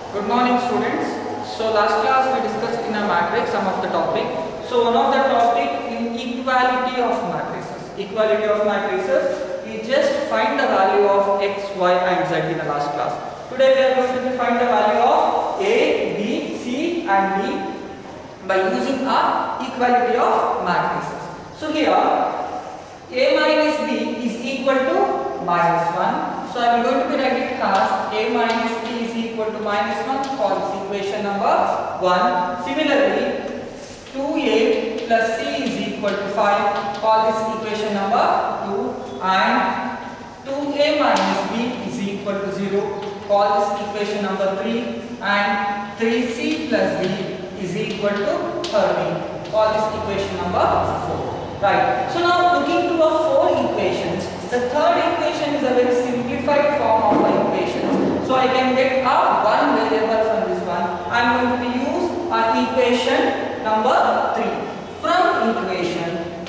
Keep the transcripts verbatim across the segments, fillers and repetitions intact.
Good morning, students. So last class we discussed in a matrix some of the topic. So one of the topic in equality of matrices. Equality of matrices. We just find the value of x, y, and z in the last class. Today we are going to find the value of a, b, c, and d by using a equality of matrices. So here a minus b is equal to minus one. So I am going to be writing it as a minus b is equal to minus one, call this equation number one. Similarly, two a plus c is equal to five, call this equation number two, and two a minus b is equal to zero, call this equation number three, and three c plus d is equal to thirty, call this equation number four. Right. So now looking to a four equations, the third equation is a very simplified form of the equations. So I can get a one variable from this one. I am going to use our equation number three. From equation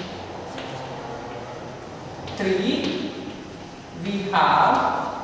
three, we have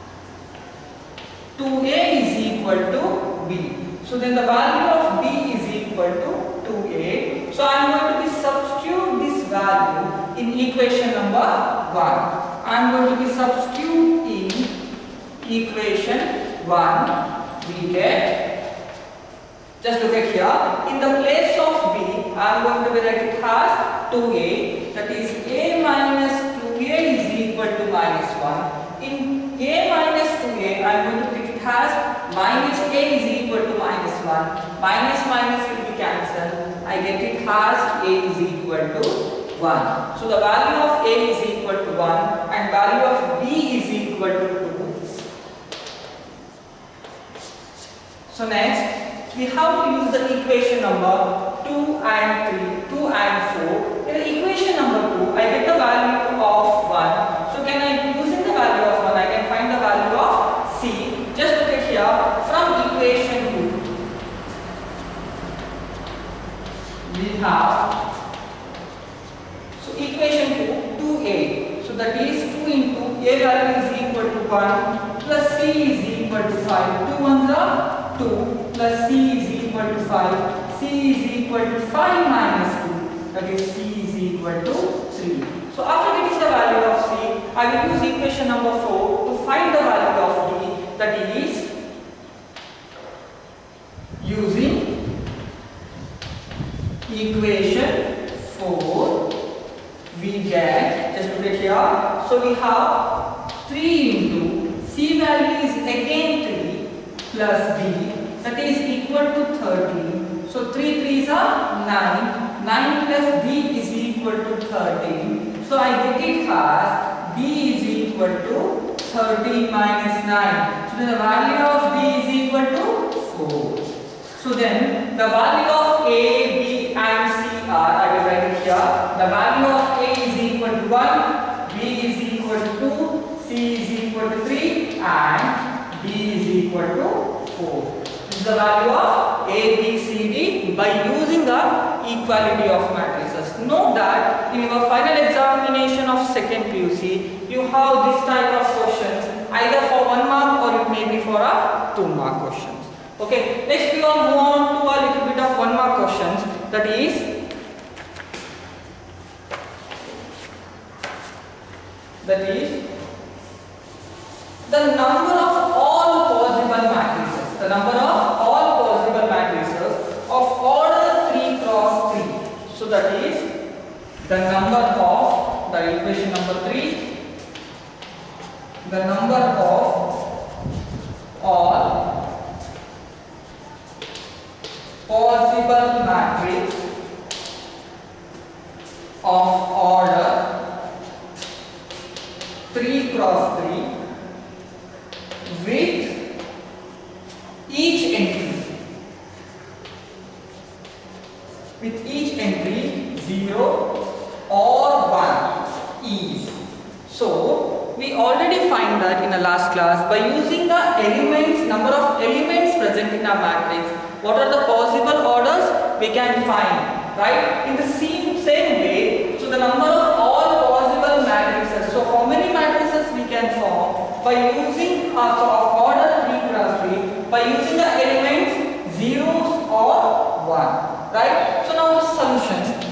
two a is equal to b. So then the value of b is equal to two a. So I am going to be substitute this value in equation number one. I am going to be substitute in equation one. We get, just look at here, in the place of b, I am going to be writing it as two a, that is a minus two a is equal to minus one. In a minus two a, I am going to write it as minus a is equal to minus one. Minus minus will be cancelled. I get it as a is equal to one. So the value of a is equal to one and value of b is equal to two. So next, we have to use the equation number two and three, two and four. In the equation number two, I get the value of one. So can I, using the value of one, I can find the value of c. Just look at here, from equation two, we have, so equation two, two a. So that is two into a value is equal to one plus c is equal to five. two ones are two plus c is equal to five. c is equal to five minus two. That is c is equal to three. So after getting the value of c, I will use equation number four to find the value of d. That is using equation four, we get, just look at here, so we have three into c value is again three plus d, that is equal to thirteen. So three threes are nine, nine plus d is equal to thirteen. So I get it as d is equal to thirteen minus nine. So then the value of d is equal to four. So then the value of a, b and c are, I will write it here, the value of a is equal to one, b is equal to two, c is equal to three, and d is equal to four. This is the value of a, b, c, d by using the equality of matrices. Note that in your final examination of second P U C, you have this type of questions either for one mark or it may be for a two mark questions. Okay, next we will move on to a little bit of one mark questions, that is that is the number of all possible matrices, the number of all possible matrices of order three cross three. So that is the number of, the equation number three, the number of all possible matrix of order three cross three with each entry with each entry zero or one is. So we already find that in the last class by using the elements, number of elements present in a matrix. What are the possible orders we can find, right? In the same, same way, so the number of all possible matrices. So how many matrices we can form by using uh, so of order three cross three by using the elements zeros or one, right? So now the solution.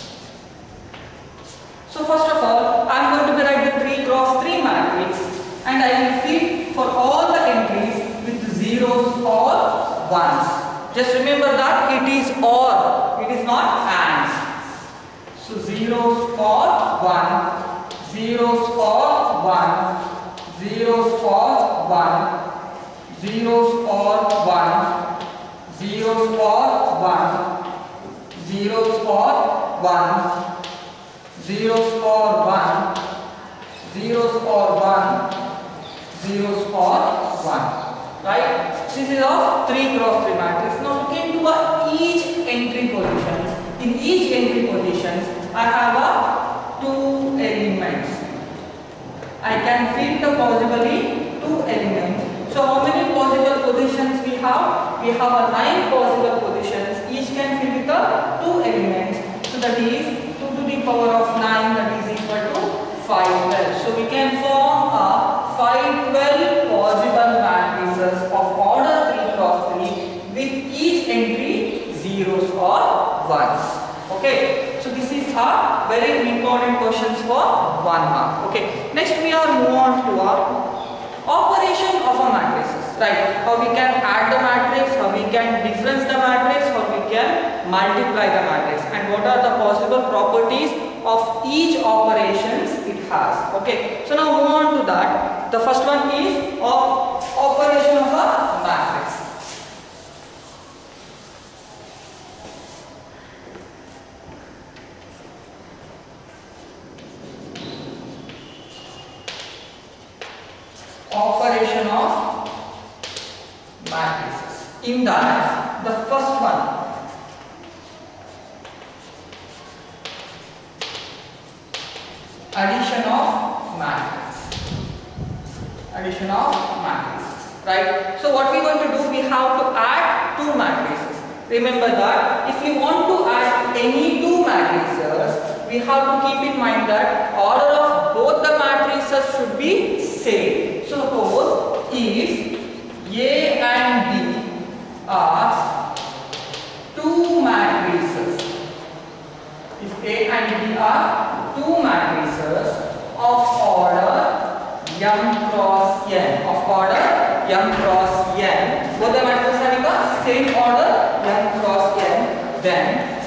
So first of all, I am going to be write the three cross three matrix, and I will fill for all the entries with zeros or ones. Just remember that it is or, it is not and. So zeros for one, zeros for one, zeros for one, zeros for one, zeros for one, zeros for one, zeros for one, zeros for one, zeros for one. Right? This is of three cross three matrix. Now look into a each entry positions. In each entry positions, I have a two elements. I can fill the possibly two elements. So how many possible positions we have? We have a nine possible positions. Each can fill with the two elements. So that is two to the power of nine, that is equal to five twelve. So we can form a five twelve possible matrices of order three cross three with each entry zeros or ones. Okay, so this is a very important questions for one mark. Okay, next we are move on to our operation of a matrices. Right, how we can add the matrix, how we can difference the matrix, how we can multiply the matrix, and what are the possible properties of each operations it has. Okay, so now move on to that. The first one is of operation of a matrix. Operation of matrices. In that, the first one, addition of matrix. Addition of matrices. Right? So what we are going to do, we have to add two matrices. Remember that if you want to add any two matrices, we have to keep in mind that order of both the matrices should be same. So suppose if A and B are two matrices, if A and B are two matrices of order m cross n, of order m cross n, both the matrices having the same order m cross n, then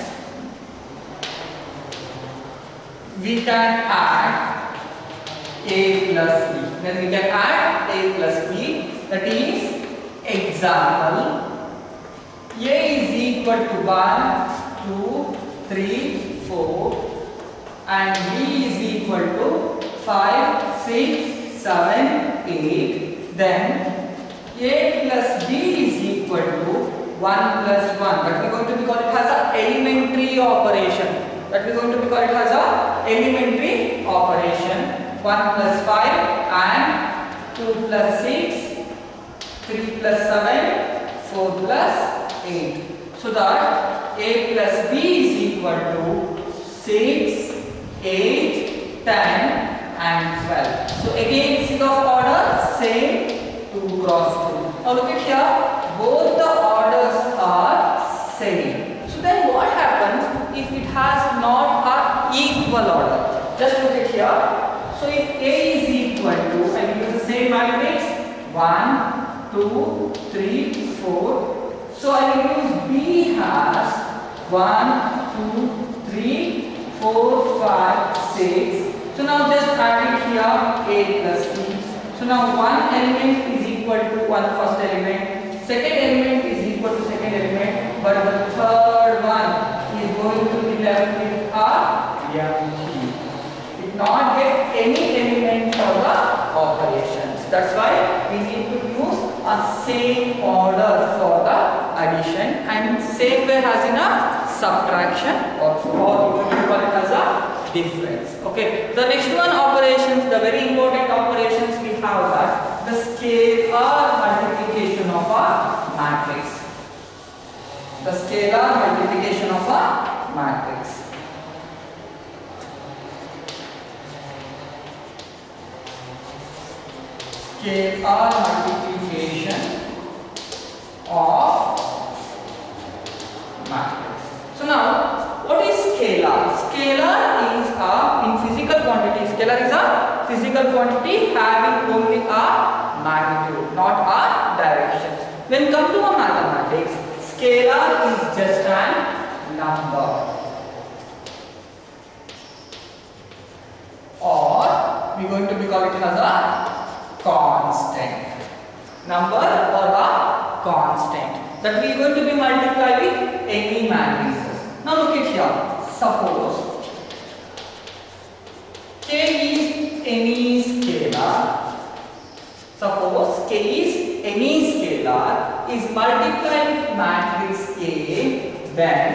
we can add A plus B. Then we can add A plus B. That is, example, A is equal to one, two, three, four, and B is equal to five, six, seven, eight. Then A plus B is equal to one plus one. That we are going to be called it as a elementary operation. That we are going to be called it as a elementary operation. one plus five and two plus six, three plus seven, four plus eight. So that A plus B is equal to six, eight, ten and twelve. So again this is of order same, two cross two. Now look at here, both the orders are same. So then what happens if it has not an equal order? Just look at here. So if A is equal to, I will use the same matrix, one, two, three, four. So I will use B has one, two, three, four, five, six. So now just add it here, A plus B. So now one element is equal to one first element, second element is equal to second element, but the third one is going to be left with a empty. Not get any element for the operations. That's why we need to use a same order for the addition and same way as in a subtraction also, or you can call it as a difference. Okay. The next one, operations, the very important operations we have that the scalar multiplication of a matrix. The scalar multiplication of a matrix. Scalar multiplication of matrix. So now, what is scalar? Scalar is a, in physical quantity, scalar is a physical quantity having only a magnitude, not a direction. When come to a mathematics, scalar is just an number, or we are going to be call it as a constant. Number or a constant that we are going to be multiplied with any matrices. Now look at here. Suppose K is any scalar. Suppose K is any scalar is multiplied with matrix A, then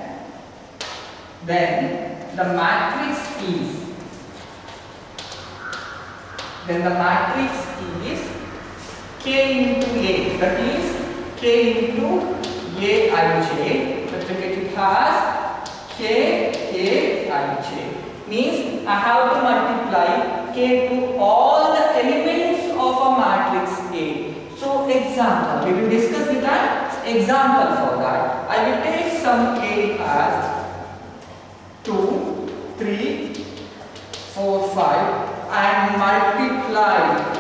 then the matrix is then the matrix is K into A, that is K into A I J, that it has K A I J. Means I have to multiply K to all the elements of a matrix A. So example, we will discuss with an example for that. I will take some A as two, three, four, five and multiply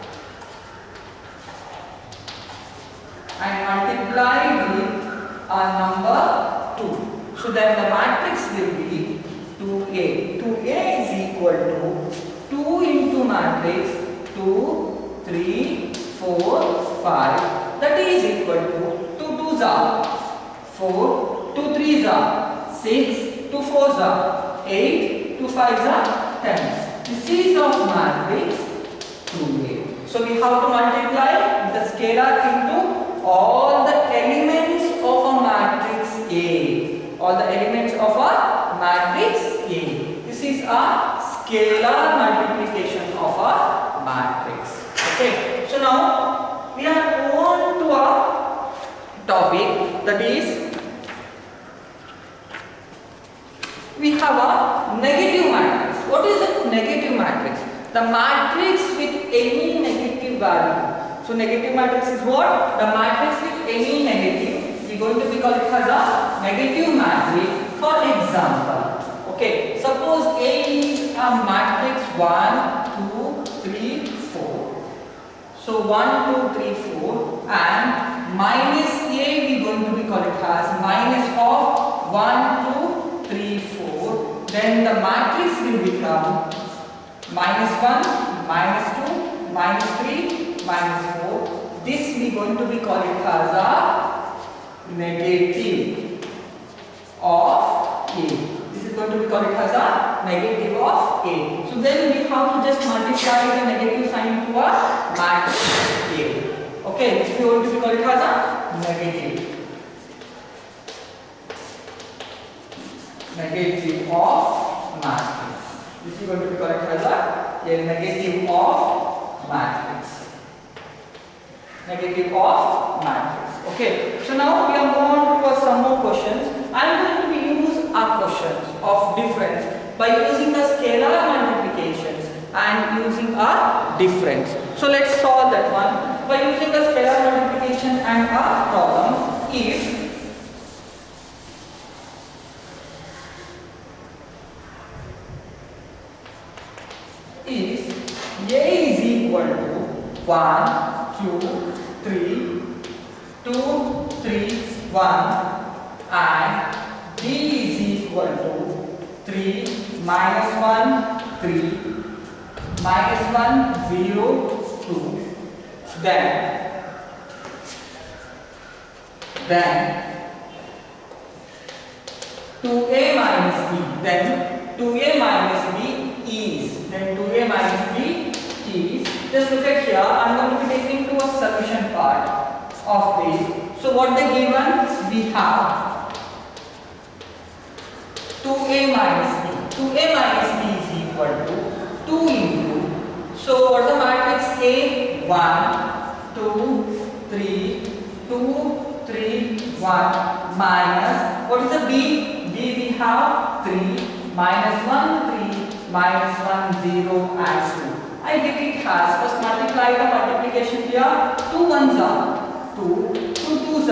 and multiplied with a number two. So then the matrix will be two A. two A is equal to two into matrix two, three, four, five. That is equal to two twos are four, two threes are six, two fours are eight, two fives are ten. This is of matrix two A. So we have to multiply the scalar into all the elements of a matrix A. All the elements of a matrix A. This is a scalar multiplication of a matrix. Okay. So now we are on to a topic, that is we have a negative matrix. What is a negative matrix? The matrix with any negative value. So negative matrix is what? The matrix with any negative. We are going to be called it as a negative matrix. For example, okay, suppose A is a matrix one, two, three, four. So one, two, three, four, and minus A we are going to be called it as minus of one, two, three, four. Then the matrix will become minus one, minus two, minus three, minus four. This we are going to be called it as a negative of A. This is going to be called it as a negative of A. So then we have to just multiply the negative sign to a matrix A. Okay, this we are going to be called it as a negative. Negative of matrix. This is going to be called as a, a negative of matrix. Negative of matrix. Okay. So now we are moving on to some more questions. I am going to be use a questions of difference by using the scalar multiplications and using a difference. So let's solve that one by using the scalar multiplication and a problem. If is A is equal to one, two, three, two, three, one and B is equal to three, minus one, three, minus one, zero, two. Then, then two A minus B, then two A minus B is, then two A minus B is, just look at here, I am going to be taking to a solution part of this. So what they given, we have two A minus B, two A minus B is equal to two into, so what is the matrix A? one, two, three, two, three, one minus, what is the B? B we have three, minus one, three, minus one, zero and two. I get it as, first multiply the multiplication here, two ones are two, two twos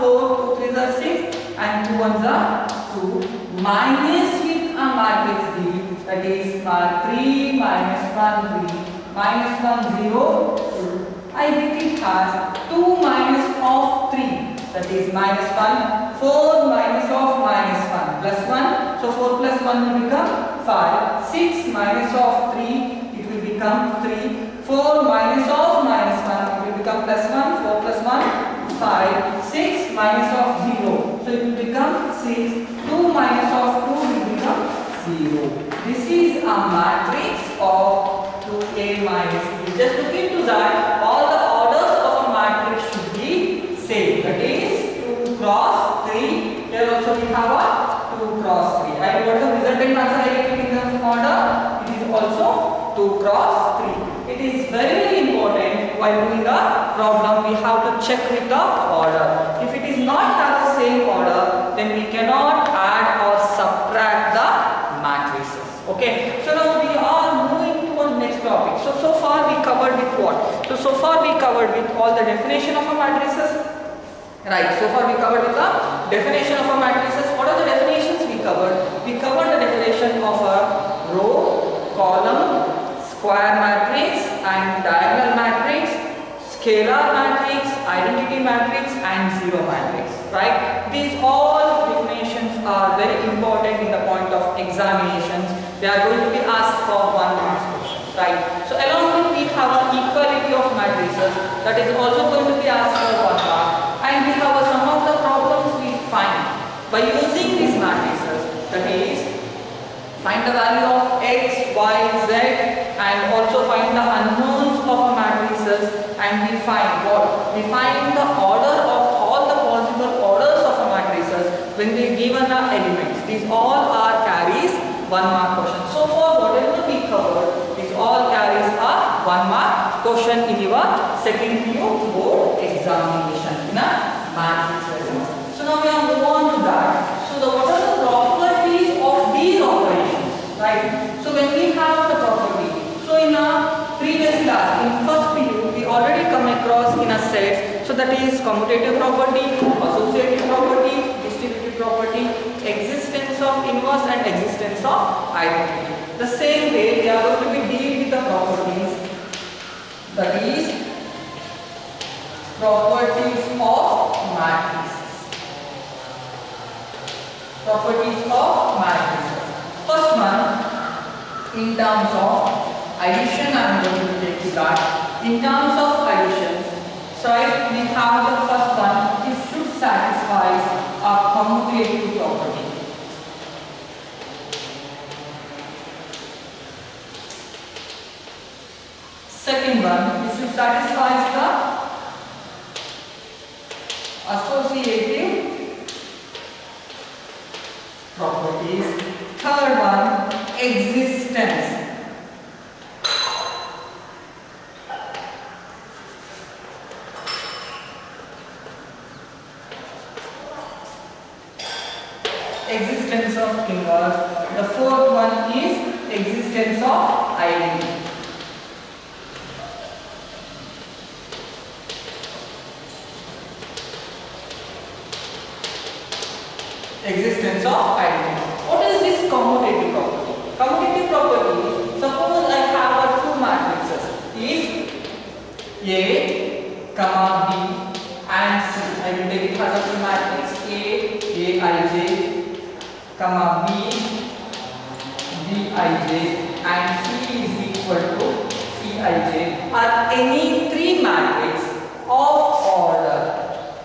four, two threes are six, and two ones are two. Minus with a matrix B, that is uh, three minus one, three, minus one, zero, two. I get it has two minus of three, that is minus one, four minus of minus one, plus one, so four plus one will become five, six minus of three, it will become three, four minus of minus one, it will become plus one, four plus one, five, six minus of zero, so it will become six, two minus of two will become zero. This is a matrix of two A minus B. Just look into that, all the orders of a matrix should be same, that is two cross three, here also we have a two cross three. And what is the resultant answer I get in terms of order? It is also two cross three. It is very very important while doing a problem we have to check with the order. If it is not have the same order, then we cannot add or subtract the matrices. Okay, so now we are moving to our next topic. So so far we covered with what? So so far we covered with all the definition of a matrices. Right, so far we covered with the definition of a matrices. What are the definitions we covered? We covered the definition of a row, column, square matrix and diagonal matrix, scalar matrix, identity matrix and zero matrix. Right, these all definitions are very important in the point of examinations. They are going to be asked for one mark questions. Right, so along with we have an equality of matrices, that is also going to be asked for one mark. And we have some of the problems we find by using these matrices, that is find the value of x, y, z and also find the unknowns of a matrices, and we find what? We find the order of all the possible orders of a matrices when they given the elements. These all are carries one mark question. So for whatever we covered, these all carries a one mark question in your second P U board examination in a matrix lessons. So now we are move on to that. So the what are the properties of these operations, right? So when we have the property, so in a previous class, in first P U, we already come across in a set. So that is commutative property, associative property, distributive property, existence of inverse and existence of identity. The same way we are going to be deal with the properties, that is properties of matrices. Properties of matrices. First one, in terms of addition, I am going to take you that. In terms of additions, so right, we have the first one, it should satisfy a commutative property. Second one, it should satisfy the associative properties. Third one, existence. Existence of inverse. The fourth one is existence of identity. Existence of identity. What is this commutative property? Commutative property, suppose I have two matrices. If A, comma B and C, I will take it as a matrix A, Aij, comma B, Bij and C is equal to Cij are any three matrices of order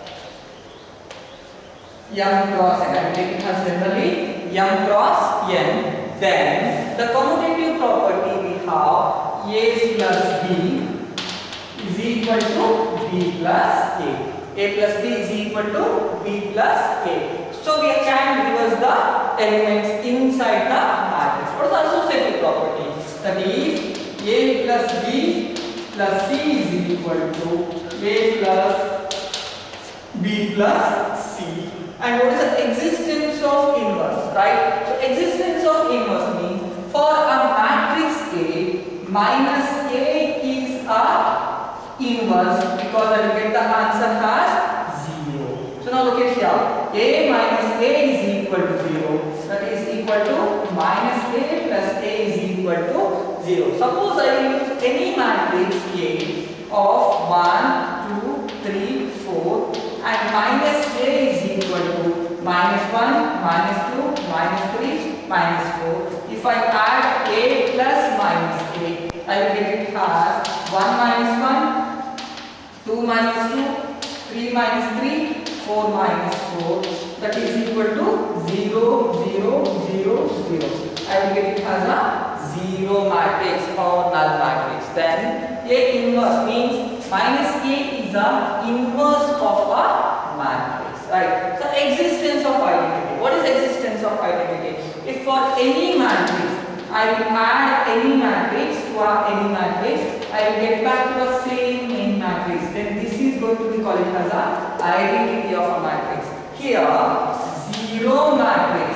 m cross n. I will take it as generally m cross n. Then the commutative property we have A plus B is equal to B plus A. A plus B is equal to B plus A. So we can reverse the elements inside the matrix. What is the associative property? That is A plus B plus C is equal to A plus B plus C. And what is the existence of inverse, right? So existence of inverse means for a matrix A, minus A is a inverse because I will get the answer as zero. So now look at here. A minus A is equal to zero. That is equal to minus A plus A is equal to zero. Suppose I will use any matrix A of one, two, three, four and minus A is equal to minus one, minus two, minus three, minus four. If I add A plus minus A, I will get it as one minus one, two minus two, three minus three, four minus four. That is equal to zero, zero, zero, zero. I will get it as a zero matrix or null matrix. Then A inverse means minus A is the inverse of a matrix. Right? So existence of identity. What is existence of identity? If for any matrix I will add any matrix to a any matrix, I will get back to the same main matrix. Then this is going to be called as a identity of a matrix. Here zero matrix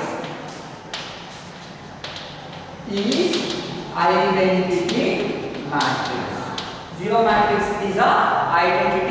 is identity matrix. Zero matrix is a identity